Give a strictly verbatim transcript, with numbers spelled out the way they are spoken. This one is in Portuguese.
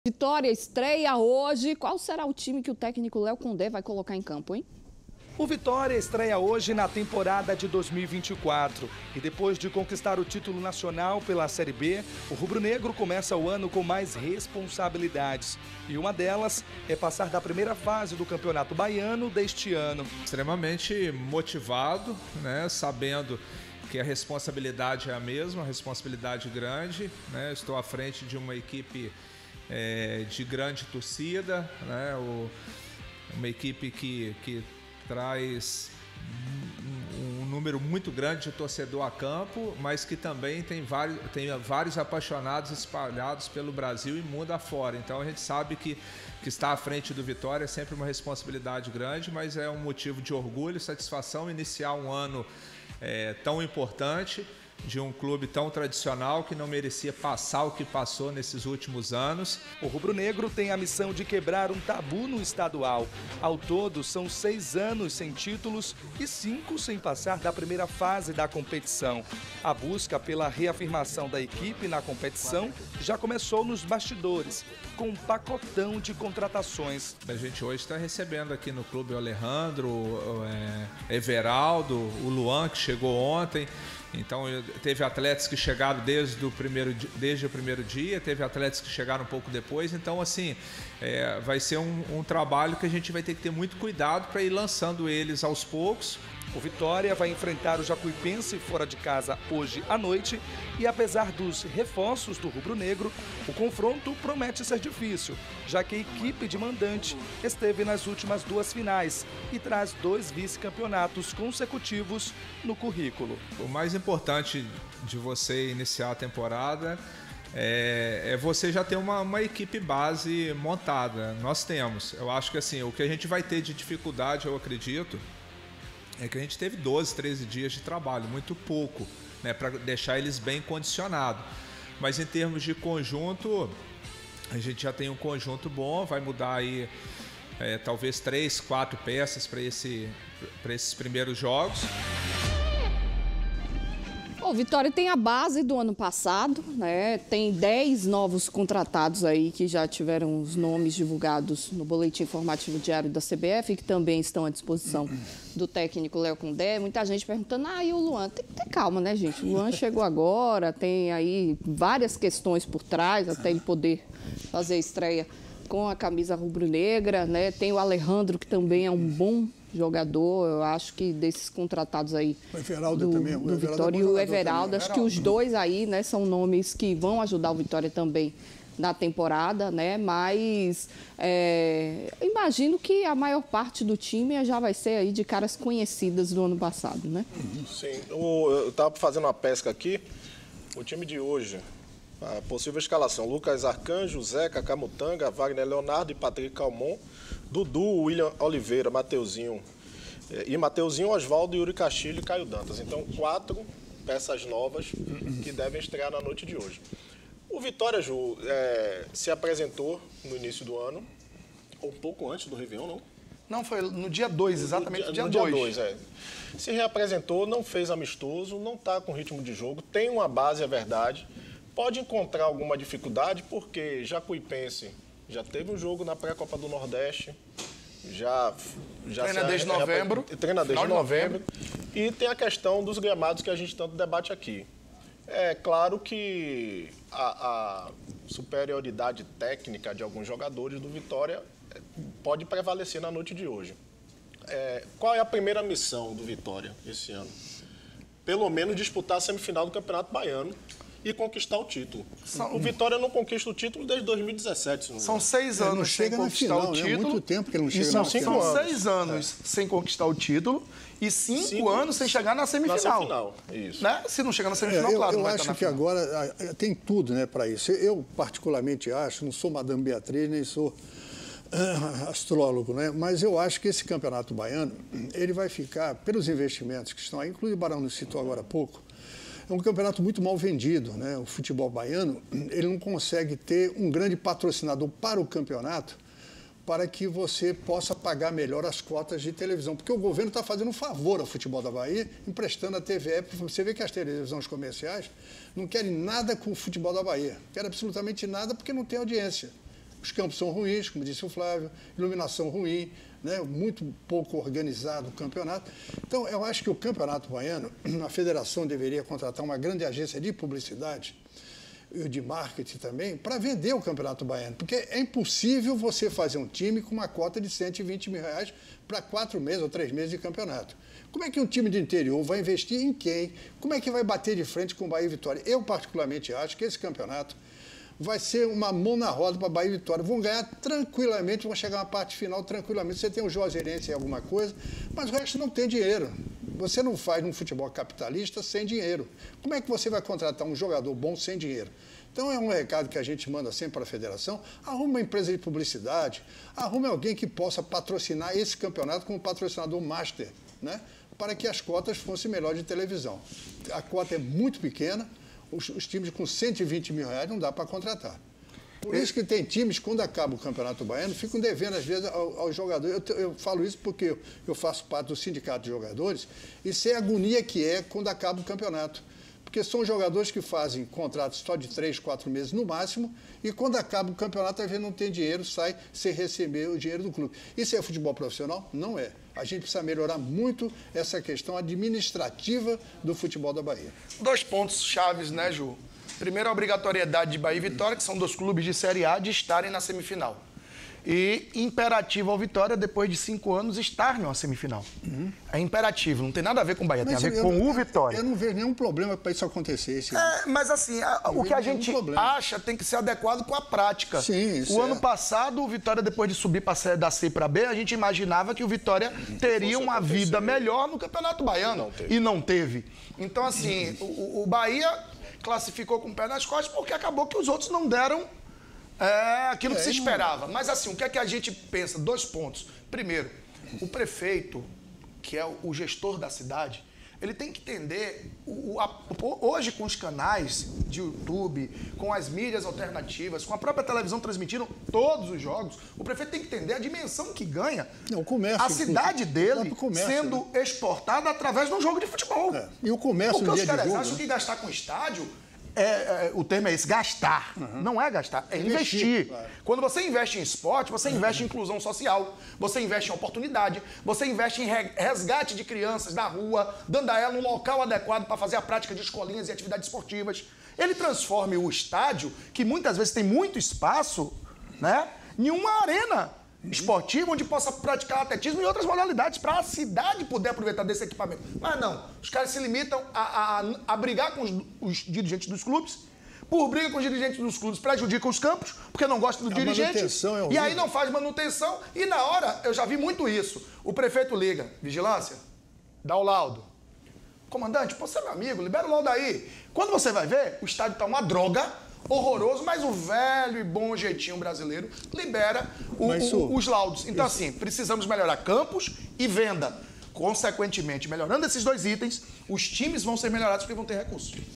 Vitória estreia hoje. Qual será o time que o técnico Léo Condé vai colocar em campo, hein? O Vitória estreia hoje na temporada de dois mil e vinte e quatro. E depois de conquistar o título nacional pela Série B, o rubro-negro começa o ano com mais responsabilidades. E uma delas é passar da primeira fase do Campeonato Baiano deste ano. Extremamente motivado, né? Sabendo que a responsabilidade é a mesma, a responsabilidade grande, né? Estou à frente de uma equipe é, de grande torcida, né? O, uma equipe que, que traz um, um número muito grande de torcedor a campo, mas que também tem vários, tem vários apaixonados espalhados pelo Brasil e mundo afora. Então a gente sabe que, que estar à frente do Vitória é sempre uma responsabilidade grande, mas é um motivo de orgulho e satisfação iniciar um ano é, tão importante, de um clube tão tradicional que não merecia passar o que passou nesses últimos anos. O rubro-negro tem a missão de quebrar um tabu no estadual. Ao todo, são seis anos sem títulos e cinco sem passar da primeira fase da competição. A busca pela reafirmação da equipe na competição já começou nos bastidores, com um pacotão de contratações. A gente hoje está recebendo aqui no clube o Alejandro, o é, Everaldo, o Luan, que chegou ontem. Então teve atletas que chegaram desde o primeiro, desde o primeiro dia, teve atletas que chegaram um pouco depois. Então assim, é, vai ser um, um trabalho que a gente vai ter que ter muito cuidado para ir lançando eles aos poucos. O Vitória vai enfrentar o Jacuipense fora de casa hoje à noite e, apesar dos reforços do rubro-negro, o confronto promete ser difícil, já que a equipe de mandante esteve nas últimas duas finais e traz dois vice-campeonatos consecutivos no currículo. O mais importante de você iniciar a temporada é, é você já ter uma, uma equipe base montada. Nós temos. Eu acho que assim, o que a gente vai ter de dificuldade, eu acredito, é que a gente teve doze, treze dias de trabalho, muito pouco, né, para deixar eles bem condicionados. Mas em termos de conjunto, a gente já tem um conjunto bom, vai mudar aí é, talvez três, quatro peças para esse, para esses primeiros jogos. O Vitória tem a base do ano passado, né? Tem dez novos contratados aí que já tiveram os nomes divulgados no boletim informativo diário da C B F, que também estão à disposição do técnico Léo Condé. Muita gente perguntando, ah, e o Luan? Tem que ter calma, né, gente? O Luan chegou agora, tem aí várias questões por trás, até ele poder fazer a estreia com a camisa rubro-negra, né? Tem o Alejandro, que também é um bom jogador, eu acho que desses contratados aí o Everaldo do, também, o do Everaldo Vitória é e o jogador Everaldo, também. acho que os dois aí, né, são nomes que vão ajudar o Vitória também na temporada, né, mas é, imagino que a maior parte do time já vai ser aí de caras conhecidas do ano passado, né? Sim, eu estava fazendo uma pesca aqui, o time de hoje, a possível escalação: Lucas Arcanjo, Zeca, Camutanga, Wagner Leonardo e Patrick Calmon, Dudu, William Oliveira, Mateuzinho e Mateuzinho, Oswaldo, Yuri Castilho e Caio Dantas. Então, quatro peças novas que devem estrear na noite de hoje. O Vitória, Ju, é, se apresentou no início do ano, ou um pouco antes do Réveillon, não? Não, foi no dia dois, exatamente no dia dois. No dia dois, é. Se reapresentou, não fez amistoso, não está com ritmo de jogo, tem uma base, é verdade. Pode encontrar alguma dificuldade, porque Jacuipense já teve um jogo na pré-copa do Nordeste, já, já treina se, desde novembro. Treina desde de novembro. novembro. E tem a questão dos gramados que a gente tanto debate aqui. É claro que a, a superioridade técnica de alguns jogadores do Vitória pode prevalecer na noite de hoje. É, qual é a primeira missão do Vitória esse ano? Pelo menos disputar a semifinal do Campeonato Baiano e conquistar o título. São, o Vitória não conquista o título desde dois mil e dezessete. Se não são seis anos não sem conquistar final, o título. É muito tempo que ele não chega são na final. São seis anos é. sem conquistar o título e cinco, cinco anos sem chegar na semifinal. Na semifinal, isso. Né? Se não chegar na semifinal, é, eu, claro, eu não vai acho estar na que final. agora tem tudo, né, para isso. Eu, particularmente, acho, não sou Madame Beatriz, nem sou uh, astrólogo, né? Mas eu acho que esse campeonato baiano, ele vai ficar, pelos investimentos que estão aí, inclusive o Barão nos citou agora há pouco, é um campeonato muito mal vendido, né? O futebol baiano, ele não consegue ter um grande patrocinador para o campeonato para que você possa pagar melhor as cotas de televisão. Porque o governo está fazendo um favor ao futebol da Bahia, emprestando a T V E. Você vê que as televisões comerciais não querem nada com o futebol da Bahia. Querem absolutamente nada porque não tem audiência. Os campos são ruins, como disse o Flávio, iluminação ruim, né? Muito pouco organizado o campeonato. Então, eu acho que o Campeonato Baiano, a federação deveria contratar uma grande agência de publicidade e de marketing também, para vender o Campeonato Baiano. Porque é impossível você fazer um time com uma cota de cento e vinte mil reais para quatro meses ou três meses de campeonato. Como é que um time de interior vai investir em quem? Como é que vai bater de frente com o Bahia e Vitória? Eu, particularmente, acho que esse campeonato vai ser uma mão na roda para Bahia e Vitória. Vão ganhar tranquilamente, vão chegar na parte final tranquilamente. Você tem o Juazeirense e alguma coisa, mas o resto não tem dinheiro. Você não faz um futebol capitalista sem dinheiro. Como é que você vai contratar um jogador bom sem dinheiro? Então é um recado que a gente manda sempre para a federação. Arrume uma empresa de publicidade, arrume alguém que possa patrocinar esse campeonato como patrocinador master, né? Para que as cotas fossem melhores de televisão. A cota é muito pequena, os, os times com cento e vinte mil reais não dá para contratar. Por isso que tem times, quando acaba o Campeonato Baiano, ficam devendo, às vezes, aos ao jogadores. Eu, eu falo isso porque eu, eu faço parte do sindicato de jogadores e sei a agonia que é quando acaba o campeonato. Porque são jogadores que fazem contratos só de três, quatro meses no máximo e quando acaba o campeonato, às vezes não tem dinheiro, sai sem receber o dinheiro do clube. Isso é futebol profissional? Não é. A gente precisa melhorar muito essa questão administrativa do futebol da Bahia. Dois pontos chaves, né, Ju? Primeiro, a obrigatoriedade de Bahia e Vitória, que são dois clubes de Série A, de estarem na semifinal. E imperativo ao Vitória, depois de cinco anos, estar numa semifinal. Uhum. É imperativo, não tem nada a ver com o Bahia, mas tem a ver eu, com o Vitória. Eu não vejo nenhum problema para isso acontecer. Esse... É, mas assim, a, o que a gente problema. acha tem que ser adequado com a prática. Sim, isso o é. ano passado, o Vitória, depois de subir para da C para B, a gente imaginava que o Vitória teria uma vida melhor no Campeonato Baiano. Não e não teve. Então, assim, o, o Bahia classificou com o pé nas costas porque acabou que os outros não deram é, aquilo que é, se esperava. Mas assim, o que é que a gente pensa? Dois pontos. Primeiro, o prefeito, que é o gestor da cidade, ele tem que entender, o, a, hoje com os canais de YouTube, com as mídias alternativas, com a própria televisão transmitindo todos os jogos, o prefeito tem que entender a dimensão que ganha Não, o comércio, a cidade dele comércio, sendo né? exportada através de um jogo de futebol. É. E o comércio Porque no os dia caras de jogo, acham né? que gastar com estádio, é, é, o termo é esse, gastar. Uhum. Não é gastar, é investir. investir. Claro. Quando você investe em esporte, você investe em inclusão social, você investe em oportunidade, você investe em resgate de crianças da rua, dando a ela um local adequado para fazer a prática de escolinhas e atividades esportivas. Ele transforma o estádio, que muitas vezes tem muito espaço, né, em uma arena esportiva onde possa praticar atletismo e outras modalidades para a cidade poder aproveitar desse equipamento. Mas não, os caras se limitam a, a, a brigar com os, os dirigentes dos clubes. Por briga com os dirigentes dos clubes, prejudicam os campos, porque não gostam do a dirigente. É e aí não faz manutenção. E na hora, eu já vi muito isso. O prefeito liga, vigilância, dá o laudo. Comandante, pô, você é meu amigo, libera o laudo aí. Quando você vai ver, o estádio está uma droga, horroroso, mas o velho e bom jeitinho brasileiro libera o, o, os laudos. Então, isso. assim, precisamos melhorar campos e venda. Consequentemente, melhorando esses dois itens, os times vão ser melhorados porque vão ter recursos.